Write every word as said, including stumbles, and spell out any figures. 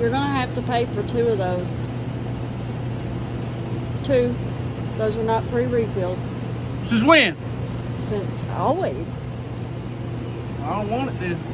You're gonna have to pay for two of those. Two. Those are not free refills. Since when? Since always. I don't want it then.